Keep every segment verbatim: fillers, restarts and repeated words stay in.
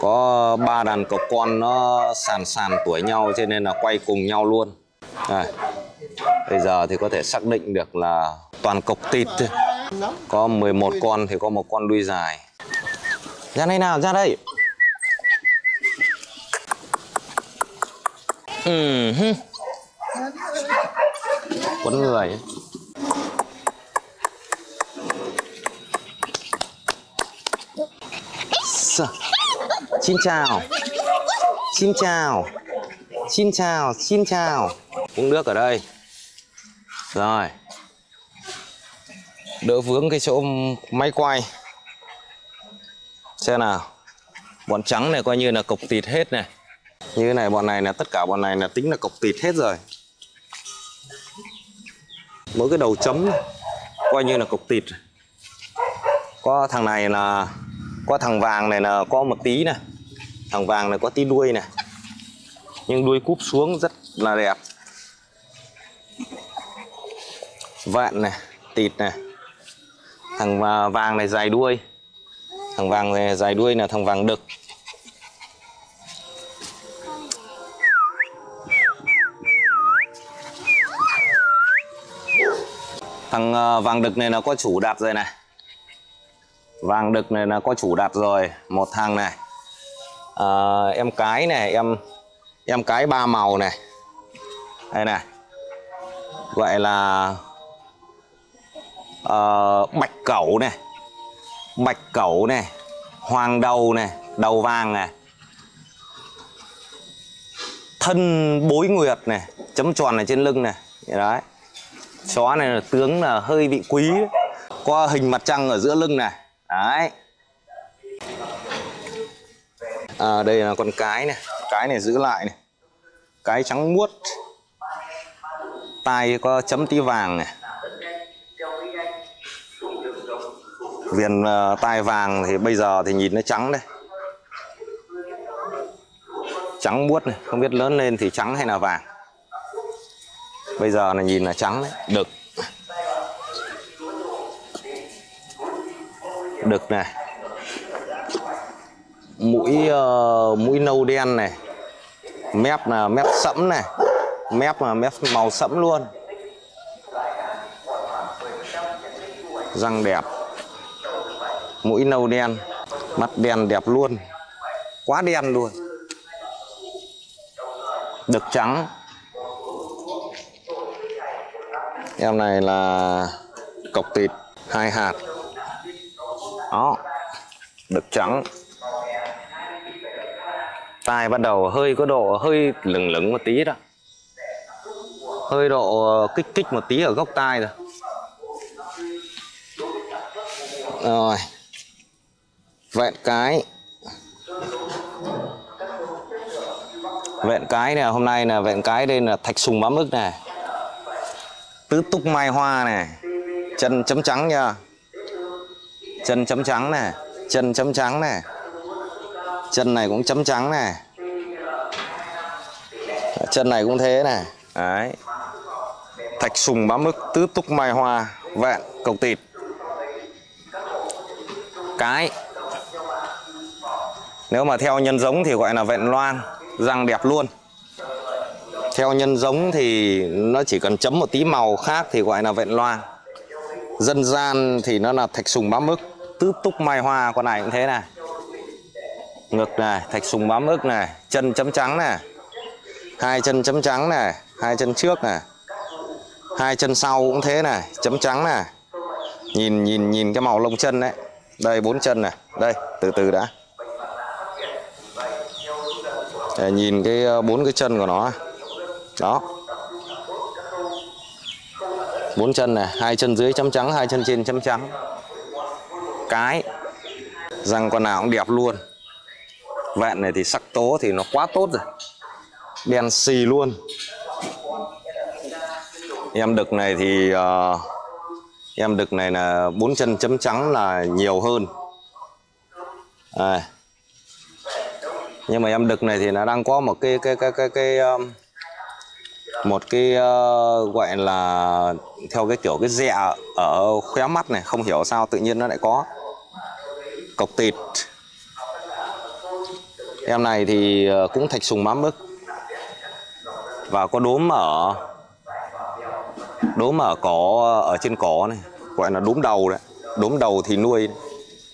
Có ba đàn cộc con nó sàn sàn tuổi nhau cho nên là quay cùng nhau luôn. Đây. Bây giờ thì có thể xác định được là toàn cộc tịt. Có mười một con thì có một con đuôi dài. Ra đây nào, ra đây. Ừ. Quấn người. Xin chào. Xin chào. Xin chào, xin chào. Uống nước ở đây. Rồi. Đỡ vướng cái chỗ máy quay. Xem nào. Bọn trắng này coi như là cộc tịt hết này. Như thế này, bọn này là tất cả bọn này là tính là cộc tịt hết rồi. Mỗi cái đầu chấm này, coi như là cộc tịt. Có thằng này là có thằng vàng này là có một tí này. Thằng vàng này có tí đuôi này. Nhưng đuôi cúp xuống rất là đẹp. Vẹn này, tịt này. Thằng vàng này dài đuôi. Thằng vàng này dài đuôi là thằng vàng đực. Thằng vàng đực này là có chủ đặt rồi này. Vàng đực này là có chủ đặt rồi. Một thằng này à, em cái này, em em cái ba màu này. Đây này. Gọi là uh, bạch cẩu này. Bạch cẩu này. Hoàng đầu này. Đầu vàng này. Thân bối nguyệt này. Chấm tròn này trên lưng này. Đấy. Chó này là tướng là hơi bị quý. Có hình mặt trăng ở giữa lưng này. Đấy. À, đây là con cái này. Cái này giữ lại này. Cái trắng muốt. Tai có chấm tí vàng này. Viền uh, tai vàng thì bây giờ thì nhìn nó trắng đây. Trắng muốt này. Không biết lớn lên thì trắng hay là vàng. Bây giờ là nhìn là trắng đấy. Đực. Đực này. Mũi uh, mũi nâu đen này. Mép là mép sẫm này. Mép là mép màu sẫm luôn. Răng đẹp. Mũi nâu đen. Mắt đen đẹp luôn. Quá đen luôn. Đực trắng. Em này là cộc tịt hai hạt. Đó. Đực trắng. Tai bắt đầu hơi có độ hơi lửng lửng một tí đó. Hơi độ kích kích một tí ở gốc tai rồi. Rồi. Vẹn cái. Vẹn cái này hôm nay là vẹn cái đây là thạch sùng bám ức này. Tứ túc mai hoa này. Chân chấm trắng nha. Chân chấm trắng này. Chân chấm trắng này. Chân này cũng chấm trắng này. Chân này cũng thế này. Đấy. Thạch sùng bám ức, tứ túc mai hoa, vẹn, cộc tịt. Cái. Nếu mà theo nhân giống thì gọi là vẹn loan. Răng đẹp luôn. Theo nhân giống thì nó chỉ cần chấm một tí màu khác thì gọi là vẹn loan. Dân gian thì nó là thạch sùng bám ức, tứ túc mai hoa. Con này cũng thế này. Ngực này, thạch sùng bám ức này. Chân chấm trắng này. Hai chân chấm trắng này. Hai chân trước này. Hai chân sau cũng thế này. Chấm trắng này. Nhìn nhìn nhìn cái màu lông chân đấy. Đây bốn chân này. Đây từ từ đã. Để nhìn cái bốn cái chân của nó. Đó. Bốn chân này. Hai chân dưới chấm trắng. Hai chân trên chấm trắng. Cái. Răng con nào cũng đẹp luôn. Vẹn này thì sắc tố thì nó quá tốt rồi. Đen xì luôn. Em đực này thì uh, em đực này là bốn chân chấm trắng là nhiều hơn. À. Nhưng mà em đực này thì nó đang có một cái cái cái cái cái um, một cái uh, gọi là theo cái kiểu cái rẹ ở khóe mắt này, không hiểu sao tự nhiên nó lại có. Cộc tịt. Em này thì cũng thạch sùng má mức và có đốm ở đốm ở cỏ, ở trên cỏ này, gọi là đốm đầu đấy. Đốm đầu thì nuôi đấy.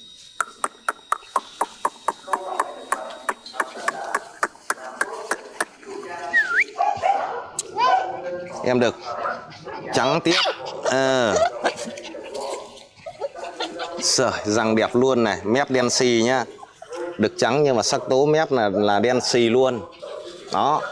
Em được trắng tiếp. À. Trời, răng đẹp luôn này, mép đen xì nhá. Đực trắng nhưng mà sắc tố mép là là đen xì luôn. Đó.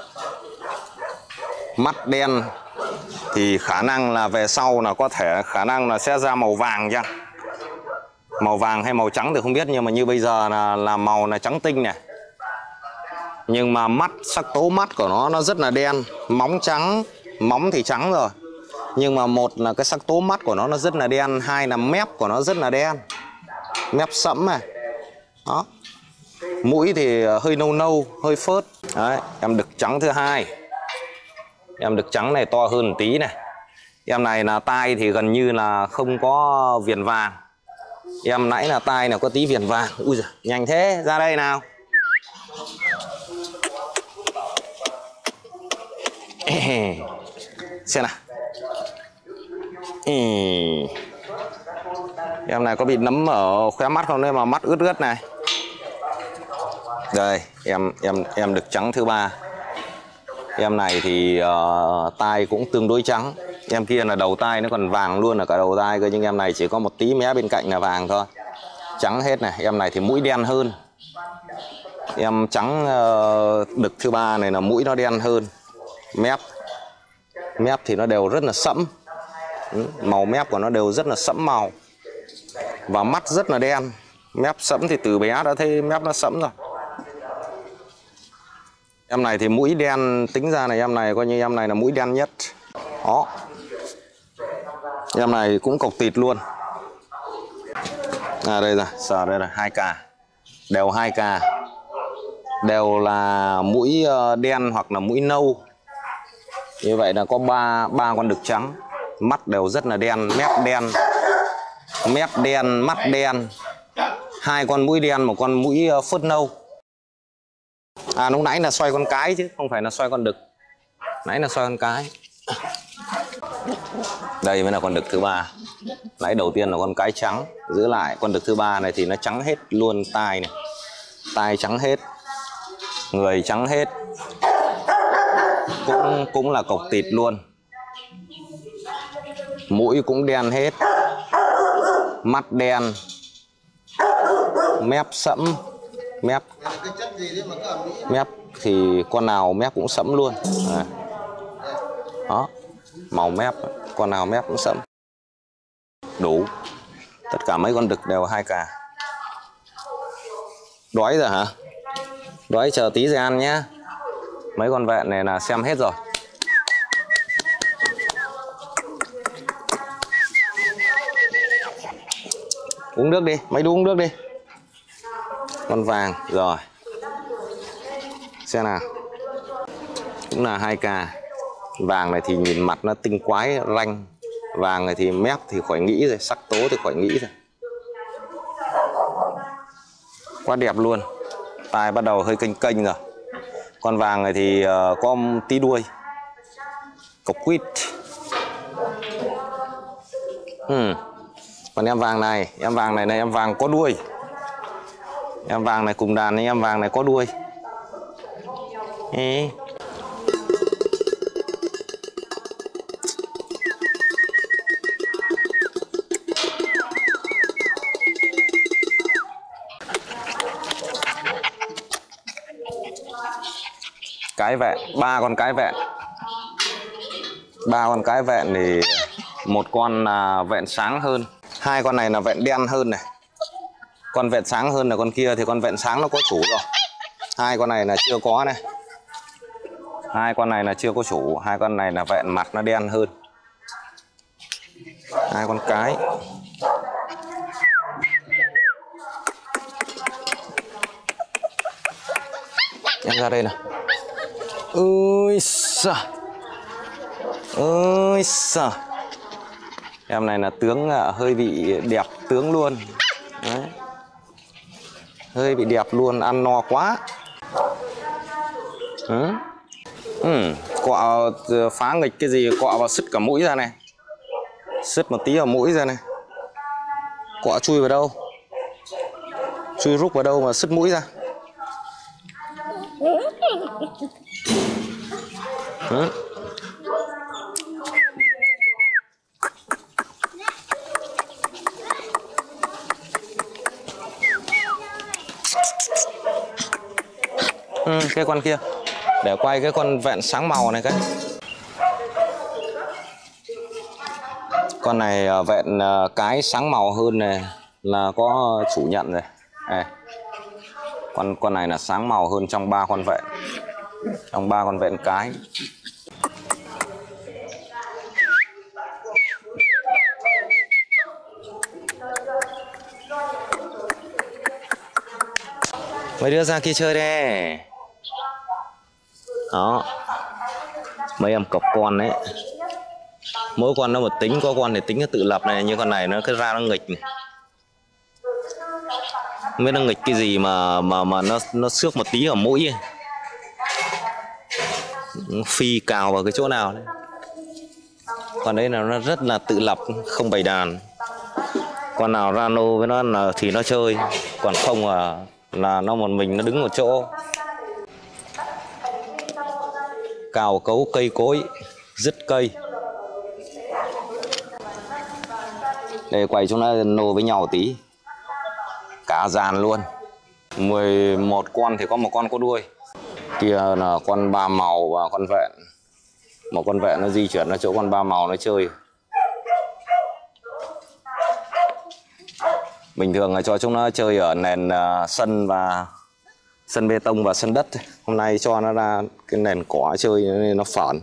Mắt đen thì khả năng là về sau là có thể khả năng là sẽ ra màu vàng chăng? Màu vàng hay màu trắng thì không biết, nhưng mà như bây giờ là là màu là trắng tinh này. Nhưng mà mắt, sắc tố mắt của nó nó rất là đen, móng trắng, móng thì trắng rồi. Nhưng mà một là cái sắc tố mắt của nó nó rất là đen, hai là mép của nó rất là đen. Mép sẫm này. Đó. Mũi thì hơi nâu nâu, hơi phớt. Đấy, em đực trắng thứ hai. Em đực trắng này to hơn một tí này. Em này là tai thì gần như là không có viền vàng. Em nãy là tai là có tí viền vàng. Ui giời, nhanh thế, ra đây nào. Ê, xem nào. Ê. Em này có bị nấm ở khóe mắt không đấy mà mắt ướt ướt này. Đây, em em em đực trắng thứ ba. Em này thì uh, tai cũng tương đối trắng. Em kia là đầu tai nó còn vàng luôn, là cả đầu tai cơ, nhưng em này chỉ có một tí mé bên cạnh là vàng thôi. Trắng hết này. Em này thì mũi đen hơn. Em trắng uh, đực thứ ba này là mũi nó đen hơn. Mép Mép thì nó đều rất là sẫm. Màu mép của nó đều rất là sẫm màu. Và mắt rất là đen. Mép sẫm thì từ bé đã thấy mép nó sẫm rồi. Em này thì mũi đen, tính ra này em này coi như em này là mũi đen nhất. Đó. Em này cũng cọc tịt luôn. À đây rồi, sờ đây là hai ca. Đều hai ca. Đều là mũi đen hoặc là mũi nâu. Như vậy là có ba ba con đực trắng. Mắt đều rất là đen, mép đen. Mép đen, mắt đen. Hai con mũi đen, một con mũi phớt nâu. À lúc nãy là xoay con cái chứ không phải là xoay con đực. Nãy là xoay con cái. Đây mới là con đực thứ ba. Nãy đầu tiên là con cái trắng. Giữ lại con đực thứ ba này thì nó trắng hết luôn tai này. Tai trắng hết. Người trắng hết. Cũng cũng là cọc tịt luôn. Mũi cũng đen hết. Mắt đen. Mép sẫm. Mép Mép thì con nào mép cũng sẫm luôn. À. Đó. Màu mép, con nào mép cũng sẫm. Đủ. Tất cả mấy con đực đều hai cà. Đói rồi hả? Đói chờ tí rồi ăn nhá. Mấy con vẹn này là xem hết rồi. Uống nước đi, mấy đứa uống nước đi. Con vàng, rồi. Xem nào. Cũng là hai cà. Vàng này thì nhìn mặt nó tinh quái, ranh. Vàng này thì mép thì khỏi nghĩ rồi, sắc tố thì khỏi nghĩ rồi. Quá đẹp luôn. Tai bắt đầu hơi kênh kênh rồi. Con vàng này thì uh, có tí đuôi. Cọc quýt. Hmm. Còn em vàng này, em vàng này này em vàng có đuôi. Em vàng này cùng đàn, em vàng này có đuôi. Ê. Cái vẹn, ba con cái vẹn. Ba con cái vẹn thì một con là vẹn sáng hơn, hai con này là vẹn đen hơn này. Con vẹn sáng hơn là con kia, thì con vẹn sáng nó có chủ rồi. Hai con này là chưa có này. Hai con này là chưa có chủ, hai con này là vẹn mặt nó đen hơn. Hai con cái. Em ra đây nào. Ôi xa. Ôi xa. Em này là tướng hơi bị đẹp tướng luôn. Đấy. Hơi bị đẹp luôn, ăn no quá. Ừ. Ừ. Quạ phá nghịch cái gì, quạ vào sứt cả mũi ra này, sứt một tí vào mũi ra này. Quạ chui vào đâu, chui rúc vào đâu mà sứt mũi ra. Ừ. Ừ, cái con kia để quay cái con vẹn sáng màu này cái. Con này vẹn cái sáng màu hơn này là có chủ nhận rồi. Đây. Con con này là sáng màu hơn trong ba con vẹn, trong ba con vẹn cái. Mấy đứa ra kia chơi đi. Đó. Mấy em cọc con đấy. Mỗi con nó một tính, có con thì tính nó tự lập này, như con này nó cứ ra nó nghịch này. Không biết nó nghịch cái gì mà mà mà nó nó xước một tí ở mũi. Phi cào vào cái chỗ nào đấy. Con đấy là nó rất là tự lập, không bày đàn. Con nào ra nô với nó là thì nó chơi, còn không là là nó một mình nó đứng một chỗ. Cào cấu cây cối, dứt cây. Đây quay chúng nó nô với nhau tí. Cả dàn luôn. mười một con thì có một con có đuôi. Kia là con ba màu và con vẹn. Một con vẹn nó di chuyển ở chỗ con ba màu nó chơi. Bình thường là cho chúng nó chơi ở nền uh, sân và sân bê tông và sân đất. Hôm nay cho nó ra cái nền cỏ chơi nên nó phởn.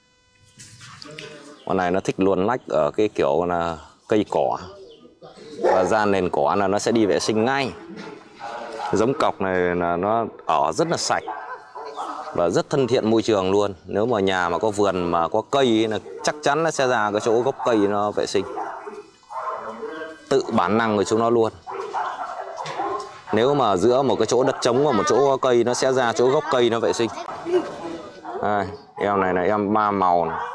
Con này nó thích luồn lách ở cái kiểu là cây cỏ. Và ra nền cỏ là nó sẽ đi vệ sinh ngay. Giống cọc này là nó ở rất là sạch và rất thân thiện môi trường luôn. Nếu mà nhà mà có vườn mà có cây ấy, là chắc chắn nó sẽ ra cái chỗ gốc cây nó vệ sinh. Tự bản năng của chúng nó luôn. Nếu mà giữa một cái chỗ đất trống và một chỗ cây, nó sẽ ra chỗ gốc cây nó vệ sinh. À, em này là em ba màu này.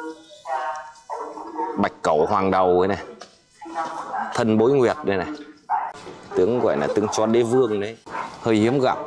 Bạch cẩu hoàng đầu ấy này, thân bối nguyệt đây này. Tướng gọi là tướng chó đế vương đấy, hơi hiếm gặp.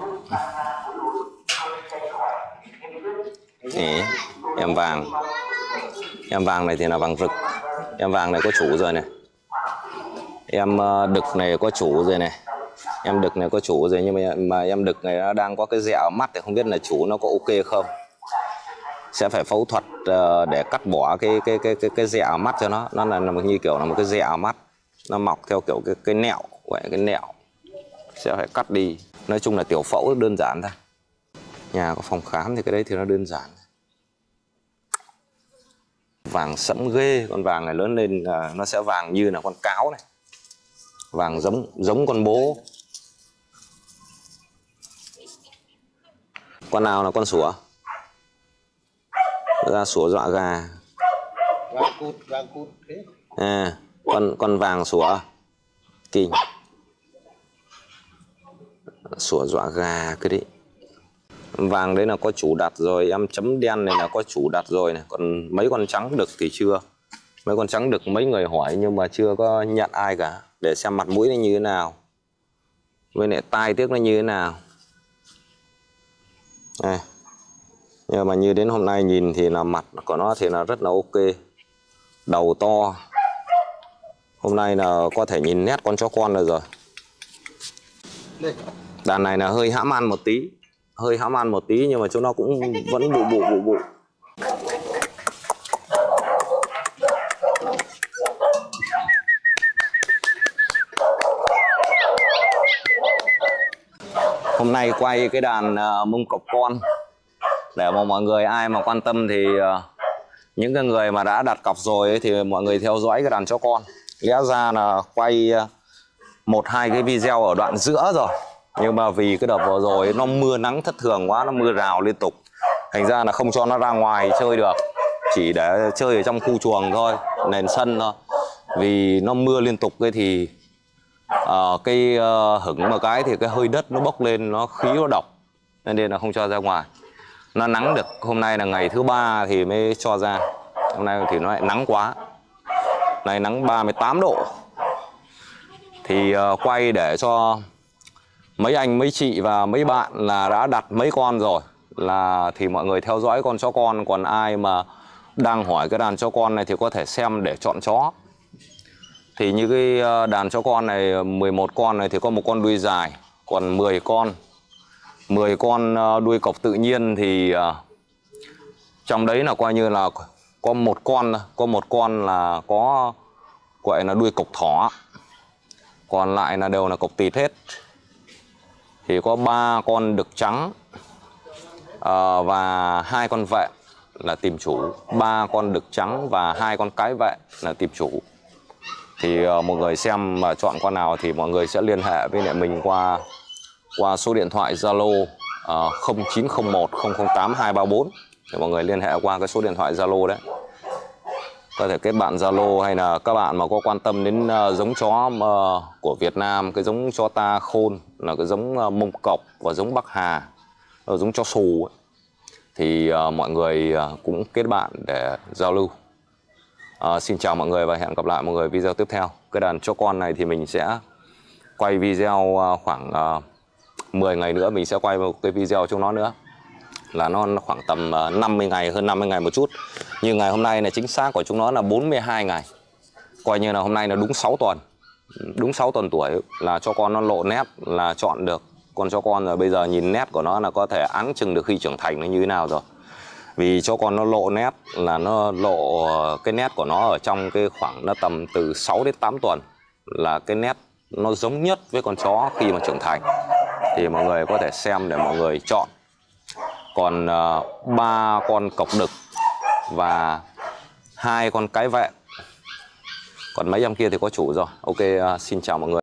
Đấy, em vàng. Em vàng này thì là vàng rực. Em vàng này có chủ rồi này. Em đực này có chủ rồi này. Em đực này có chủ rồi, nhưng mà, mà em đực này nó đang có cái dẹo mắt thì không biết là chủ nó có ok không. Sẽ phải phẫu thuật uh, để cắt bỏ cái cái cái cái cái dẹo mắt cho nó. Nó là, là như kiểu là một cái dẹo mắt. Nó mọc theo kiểu cái cái nẹo, gọi là cái nẹo. Sẽ phải cắt đi. Nói chung là tiểu phẫu đơn giản thôi. Nhà có phòng khám thì cái đấy thì nó đơn giản. Vàng sẫm ghê, con vàng này lớn lên uh, nó sẽ vàng như là con cáo này. Vàng giống giống con bố. Con nào là con sủa? Ra sủa dọa gà. Vàng cút, vàng cút thế. À, con con vàng sủa. Kinh. Sủa dọa gà cái đấy. Vàng đấy là có chủ đặt rồi, em chấm đen này là có chủ đặt rồi này, còn mấy con trắng đực thì chưa. Mấy con trắng đực mấy người hỏi nhưng mà chưa có nhận ai cả, để xem mặt mũi nó như thế nào, với lại tai tiếc nó như thế nào. À, nhưng mà như đến hôm nay nhìn thì là mặt của nó thì là rất là ok. Đầu to. Hôm nay là có thể nhìn nét con chó con rồi rồi. Đàn này là hơi hãm ăn một tí. Hơi hãm ăn một tí nhưng mà chúng nó cũng vẫn bụ bụ bụ bụ. Hôm nay quay cái đàn uh, mông cọc con để mà mọi người ai mà quan tâm thì uh, những cái người mà đã đặt cọc rồi ấy, thì mọi người theo dõi cái đàn chó con. Lẽ ra là quay uh, một hai cái video ở đoạn giữa rồi, nhưng mà vì cái đợt vừa rồi ấy, nó mưa nắng thất thường quá, nó mưa rào liên tục, thành ra là không cho nó ra ngoài chơi được, chỉ để chơi ở trong khu chuồng thôi, nền sân thôi. Vì nó mưa liên tục ấy thì uh, cái uh, hửng một cái thì cái hơi đất nó bốc lên, nó khí nó độc, nên là không cho ra ngoài. nó nắng được. Hôm nay là ngày thứ ba thì mới cho ra. Hôm nay thì nó lại nắng quá. Này nắng ba mươi tám độ. Thì uh, quay để cho mấy anh, mấy chị và mấy bạn là đã đặt mấy con rồi, là thì mọi người theo dõi con chó con. Còn ai mà đang hỏi cái đàn chó con này thì có thể xem để chọn chó. Thì như cái đàn chó con này, mười một con này thì có một con đuôi dài, còn mười con mười con đuôi cộc tự nhiên thì uh, trong đấy là coi như là có một con có một con là có gọi là đuôi cộc thỏ, còn lại là đều là cộc tịt hết. Thì có ba con đực trắng uh, và hai con vẹn là tìm chủ. Ba con đực trắng và hai con cái vẹn là tìm chủ. Thì uh, mọi người xem mà chọn con nào thì mọi người sẽ liên hệ với lại mình qua qua số điện thoại Zalo uh, không chín không một không không tám hai ba bốn. Thì mọi người liên hệ qua cái số điện thoại Zalo đấy. Có thể kết bạn Zalo, hay là các bạn mà có quan tâm đến uh, giống chó uh, của Việt Nam, cái giống chó ta khôn là cái giống uh, Mông Cộc và giống Bắc Hà, là giống chó xù ấy. Thì uh, mọi người uh, cũng kết bạn để giao lưu. Uh, xin chào mọi người và hẹn gặp lại mọi người video tiếp theo. Cái đàn chó con này thì mình sẽ quay video uh, khoảng uh, mười ngày nữa mình sẽ quay một cái video cho nó nữa, là nó khoảng tầm uh, năm mươi ngày, hơn năm mươi ngày một chút. Nhưng ngày hôm nay là chính xác của chúng nó là bốn mươi hai ngày. Coi như là hôm nay là đúng sáu tuần. Đúng sáu tuần tuổi là cho con nó lộ nét là chọn được con chó con rồi. Bây giờ nhìn nét của nó là có thể áng chừng được khi trưởng thành nó như thế nào rồi. Vì cho con nó lộ nét là nó lộ cái nét của nó ở trong cái khoảng nó tầm từ sáu đến tám tuần, là cái nét nó giống nhất với con chó khi mà trưởng thành. Thì mọi người có thể xem để mọi người chọn. Còn ba uh, con cộc đực và hai con cái vẹn, còn mấy em kia thì có chủ rồi. Ok, uh, xin chào mọi người.